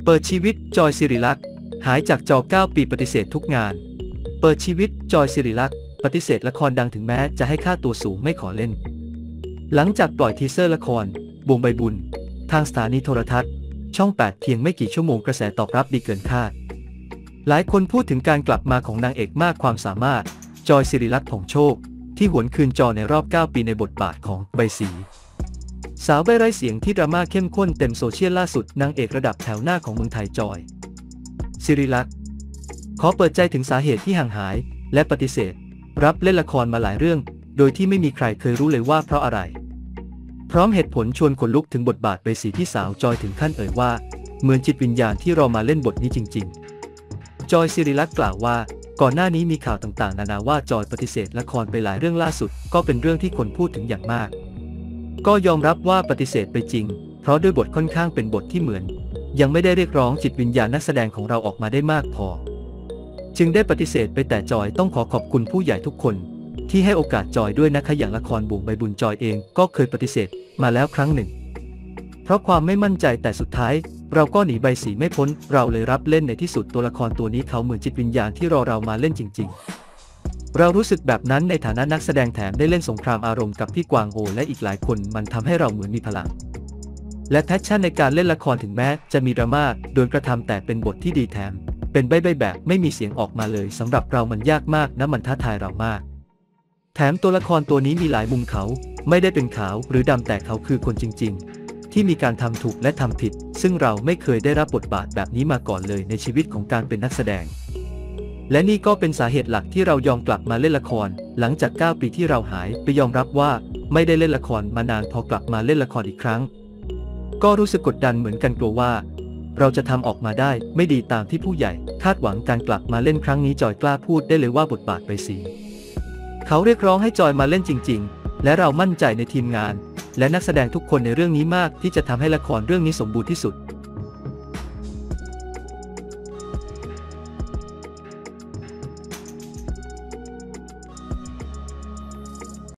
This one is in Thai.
เปิดชีวิตจอยสิริลักษณ์หายจากจอ9 ปีปฏิเสธทุกงานเปิดชีวิตจอยสิริลักษณ์ปฏิเสธละครดังถึงแม้จะให้ค่าตัวสูงไม่ขอเล่นหลังจากปล่อยทีเซอร์ละครบวงใบบุญทางสถานีโทรทัศน์ช่อง 8เพียงไม่กี่ชั่วโมงกระแสตอบรับดีเกินคาดหลายคนพูดถึงการกลับมาของนางเอกมากความสามารถจอยสิริลักษณ์ผ่องโชคที่หวนคืนจอในรอบ9 ปีในบทบาทของใบสีสาวใบไร้เสียงที่ดราม่าเข้มข้นเต็มโซเชียลล่าสุดนางเอกระดับแถวหน้าของเมืองไทยจอยสิริลักษณ์ขอเปิดใจถึงสาเหตุที่ห่างหายและปฏิเสธรับเล่นละครมาหลายเรื่องโดยที่ไม่มีใครเคยรู้เลยว่าเพราะอะไรพร้อมเหตุผลชวนขนลุกถึงบทบาทใบสีที่สาวจอยถึงขั้นเอ่ยว่าเหมือนจิตวิญญาณที่รอมาเล่นบทนี้จริงๆจอยสิริลักษณ์กล่าวว่าก่อนหน้านี้มีข่าวต่างๆนานาว่าจอยปฏิเสธละครไปหลายเรื่องล่าสุดก็เป็นเรื่องที่คนพูดถึงอย่างมากก็ยอมรับว่าปฏิเสธไปจริงเพราะด้วยบทค่อนข้างเป็นบทที่เหมือนยังไม่ได้เรียกร้องจิตวิญญาณนักแสดงของเราออกมาได้มากพอจึงได้ปฏิเสธไปแต่จอยต้องขอขอบคุณผู้ใหญ่ทุกคนที่ให้โอกาสจอยด้วยนะคะอย่างละครบวงใบบุญจอยเองก็เคยปฏิเสธมาแล้วครั้งหนึ่งเพราะความไม่มั่นใจแต่สุดท้ายเราก็หนีใบสีไม่พ้นเราเลยรับเล่นในที่สุดตัวละครตัวนี้เขาเหมือนจิตวิญญาณที่รอเรามาเล่นจริงๆเรารู้สึกแบบนั้นในฐานะนักแสดงแถมได้เล่นสงครามอารมณ์กับพี่กวางโอและอีกหลายคนมันทำให้เราเหมือนมีพลังและแพชชั่นในการเล่นละครถึงแม้จะมีดราม่าโดนกระทำแต่เป็นบทที่ดีแถมเป็นใบ้แบบไม่มีเสียงออกมาเลยสำหรับเรามันยากมากนะมันท้าทายเรามากแถมตัวละครตัวนี้มีหลายมุมเขาไม่ได้เป็นขาวหรือดำแต่เขาคือคนจริงๆที่มีการทำถูกและทำผิดซึ่งเราไม่เคยได้รับบทบาทแบบนี้มาก่อนเลยในชีวิตของการเป็นนักแสดงและนี่ก็เป็นสาเหตุหลักที่เรายอมกลับมาเล่นละครหลังจาก9 ปีที่เราหายไปยอมรับว่าไม่ได้เล่นละครมานานพอกลับมาเล่นละครอีกครั้งก็รู้สึกกดดันเหมือนกันกลัวว่าเราจะทำออกมาได้ไม่ดีตามที่ผู้ใหญ่คาดหวังการกลับมาเล่นครั้งนี้จอยกล้าพูดได้เลยว่าบทบาทใบสีเขาเรียกร้องให้จอยมาเล่นจริงๆและเรามั่นใจในทีมงานและนักแสดงทุกคนในเรื่องนี้มากที่จะทำให้ละครเรื่องนี้สมบูรณ์ที่สุด